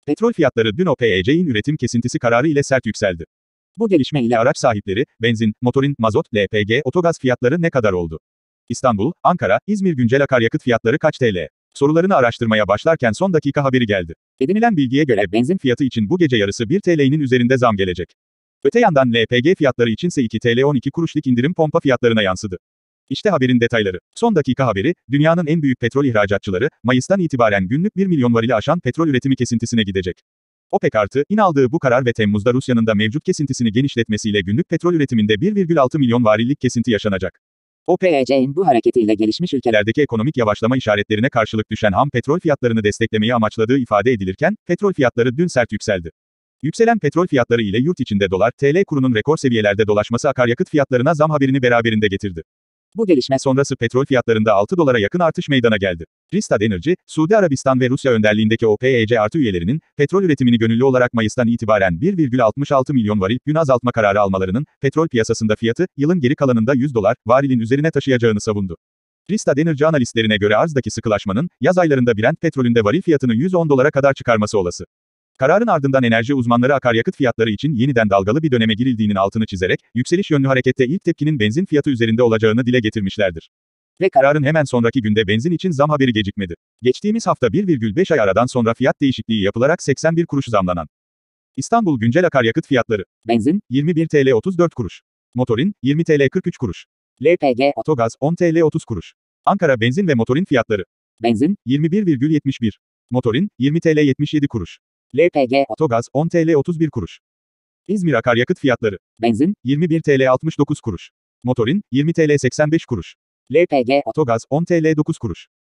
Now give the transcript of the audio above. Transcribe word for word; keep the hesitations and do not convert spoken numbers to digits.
Petrol fiyatları dün OPEC'in üretim kesintisi kararı ile sert yükseldi. Bu gelişme ile araç sahipleri, benzin, motorin, mazot, L P G, otogaz fiyatları ne kadar oldu? İstanbul, Ankara, İzmir güncel akaryakıt fiyatları kaç T L? Sorularını araştırmaya başlarken son dakika haberi geldi. Edinilen bilgiye göre benzin fiyatı için bu gece yarısı bir TL'nin üzerinde zam gelecek. Öte yandan L P G fiyatları içinse iki TL on iki kuruşluk indirim pompa fiyatlarına yansıdı. İşte haberin detayları. Son dakika haberi, dünyanın en büyük petrol ihracatçıları, Mayıs'tan itibaren günlük bir milyon varili aşan petrol üretimi kesintisine gidecek. OPEC artı, in aldığı bu karar ve Temmuz'da Rusya'nın da mevcut kesintisini genişletmesiyle günlük petrol üretiminde bir virgül altı milyon varillik kesinti yaşanacak. OPEC'in bu hareketiyle gelişmiş ülkelerdeki ekonomik yavaşlama işaretlerine karşılık düşen ham petrol fiyatlarını desteklemeyi amaçladığı ifade edilirken, petrol fiyatları dün sert yükseldi. Yükselen petrol fiyatları ile yurt içinde dolar, T L kurunun rekor seviyelerde dolaşması akaryakıt fiyatlarına zam haberini beraberinde getirdi. Bu gelişme sonrası petrol fiyatlarında altı dolara yakın artış meydana geldi. Rystad Energy, Suudi Arabistan ve Rusya önderliğindeki OPEC artı üyelerinin, petrol üretimini gönüllü olarak Mayıs'tan itibaren bir virgül altmış altı milyon varil gün azaltma kararı almalarının, petrol piyasasında fiyatı, yılın geri kalanında yüz dolar, varilin üzerine taşıyacağını savundu. Rystad Energy analistlerine göre arzdaki sıkılaşmanın, yaz aylarında Brent petrolünde varil fiyatını yüz on dolara kadar çıkarması olası. Kararın ardından enerji uzmanları akaryakıt fiyatları için yeniden dalgalı bir döneme girildiğinin altını çizerek, yükseliş yönlü harekette ilk tepkinin benzin fiyatı üzerinde olacağını dile getirmişlerdir. Ve kararın hemen sonraki günde benzin için zam haberi gecikmedi. Geçtiğimiz hafta bir virgül beş ay aradan sonra fiyat değişikliği yapılarak seksen bir kuruş zamlanan İstanbul güncel akaryakıt fiyatları: benzin, yirmi bir TL otuz dört kuruş. Motorin, yirmi TL kırk üç kuruş. L P G, otogaz, on TL otuz kuruş. Ankara benzin ve motorin fiyatları: benzin, yirmi bir virgül yetmiş bir. Motorin, yirmi TL yetmiş yedi kuruş. L P G, otogaz, on TL otuz bir kuruş. İzmir akaryakıt fiyatları: benzin, yirmi bir TL altmış dokuz kuruş. Motorin, yirmi TL seksen beş kuruş. L P G, otogaz, on TL dokuz kuruş.